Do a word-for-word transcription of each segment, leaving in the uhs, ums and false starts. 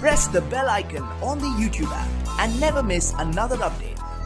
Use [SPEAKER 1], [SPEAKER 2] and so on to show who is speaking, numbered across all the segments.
[SPEAKER 1] Press the bell icon on the YouTube app and never miss another update.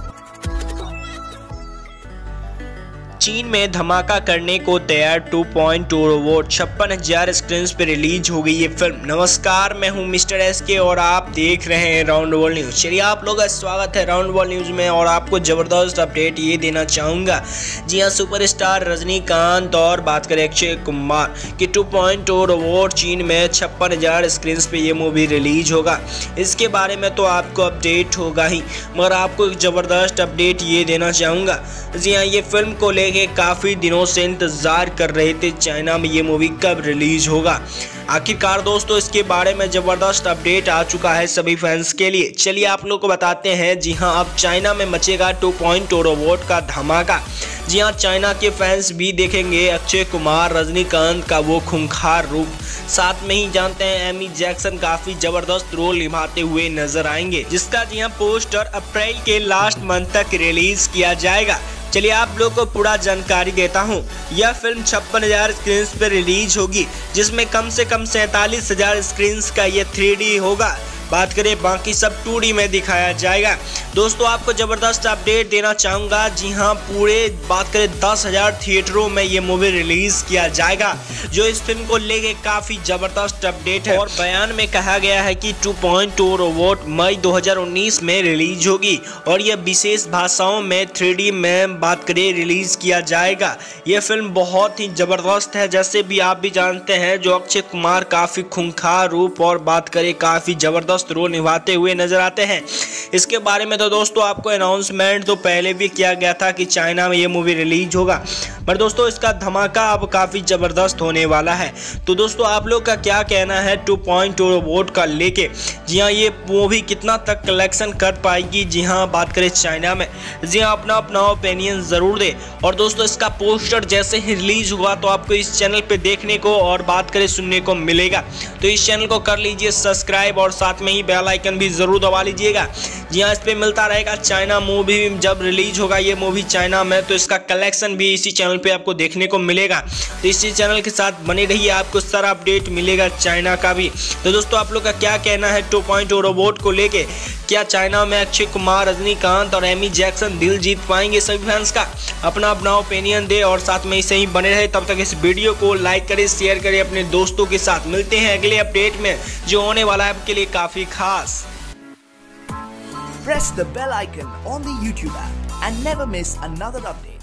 [SPEAKER 2] चीन में धमाका करने को तैयार टू पॉइंट टू रोबोट छप्पन हजार स्क्रीन पे रिलीज हो गई ये फिल्म। नमस्कार, मैं हूं मिस्टर एस के और आप देख रहे हैं राउंड वर्ल्ड न्यूज। चलिए आप लोगों का स्वागत है राउंड वर्ल्ड न्यूज में और आपको जबरदस्त अपडेट ये देना चाहूंगा। जी हां, सुपरस्टार रजनीकांत और बात करें अक्षय कुमार की टू पॉइंट टू रोबोट चीन में छप्पन हजार स्क्रीन पे ये मूवी रिलीज होगा। इसके बारे में तो आपको अपडेट होगा ही, मगर आपको एक जबरदस्त अपडेट ये देना चाहूंगा। जी हाँ, ये फिल्म को लेके काफी दिनों से इंतजार कर रहे थे चाइना में ये मूवी कब रिलीज होगा। आखिरकार दोस्तों इसके बारे में जबरदस्त अपडेट आ चुका है सभी फैंस के लिए। चलिए आप लोग को बताते हैं। जी हाँ, अब चाइना में मचेगा टू पॉइंट टू रोबोट का धमाका। जी हाँ, चाइना के फैंस भी देखेंगे अक्षय कुमार रजनीकांत का वो खूंखार रूप। साथ में ही जानते हैं एमी जैक्सन काफी जबरदस्त रोल निभाते हुए नजर आएंगे, जिसका जी हाँ पोस्टर अप्रैल के लास्ट मंथ तक रिलीज किया जाएगा। चलिए आप लोग को पूरा जानकारी देता हूँ। यह फिल्म छप्पन हजार स्क्रीन पर रिलीज होगी, जिसमें कम से कम सैंतालीस हजार स्क्रीन का ये थ्री डी होगा। बात करें बाकी सब टू डी में दिखाया जाएगा। दोस्तों आपको जबरदस्त अपडेट देना चाहूँगा। जी हाँ, पूरे बात करें दस हजार थिएटरों में ये मूवी रिलीज किया जाएगा, जो इस फिल्म को लेके काफ़ी ज़बरदस्त अपडेट है। और बयान में कहा गया है कि टू पॉइंट टू रोबोट मई दो हज़ार उन्नीस में रिलीज होगी और यह विशेष भाषाओं में थ्री डी में बात करें रिलीज किया जाएगा। यह फिल्म बहुत ही ज़बरदस्त है, जैसे भी आप भी जानते हैं जो अक्षय कुमार काफ़ी खूंखार रूप और बात करें काफ़ी ज़बरदस्त रोल निभाते हुए नजर आते हैं। इसके बारे में तो दोस्तों आपको अनाउंसमेंट तो पहले भी किया गया था कि चाइना में ये मूवी रिलीज होगा, पर दोस्तों इसका धमाका अब काफी जबरदस्त होने वाला है। तो दोस्तों आप लोग का क्या कहना है टू पॉइंट टू रोबोट का लेके? जी हाँ, ये मूवी कितना तक कलेक्शन कर पाएगी? जी हाँ, बात करें चाइना में। जी हाँ, अपना अपना ओपिनियन जरूर दे। और दोस्तों इसका पोस्टर जैसे ही रिलीज हुआ तो आपको इस चैनल पे देखने को और बात करें सुनने को मिलेगा। तो इस चैनल को कर लीजिए सब्सक्राइब और साथ में ही बेल आइकन भी जरूर दबा लीजिएगा। जी हाँ, इस पे मिलता रहेगा चाइना मूवी जब रिलीज होगा ये मूवी चाइना में, तो इसका कलेक्शन भी इसी चैनल पे आपको देखने को मिलेगा। तो इसी चैनल के साथ बने रहिए, आपको सारा अपडेट मिलेगा चाइना का भी। तो दोस्तों आप लोग का क्या कहना है टू पॉइंट टू रोबोट को लेके? क्या चाइना में अक्षय कुमार रजनीकांत और एमी जैक्सन दिल जीत पाएंगे सभी फैंस का? अपना अपना ओपिनियन दे और साथ में इसे ही बने रहे। तब तक इस वीडियो को लाइक करें, शेयर करें अपने दोस्तों के साथ। मिलते हैं अगले अपडेट में जो होने वाला है आपके लिए काफी खास।
[SPEAKER 1] Press the bell icon on the YouTube app and never miss another update.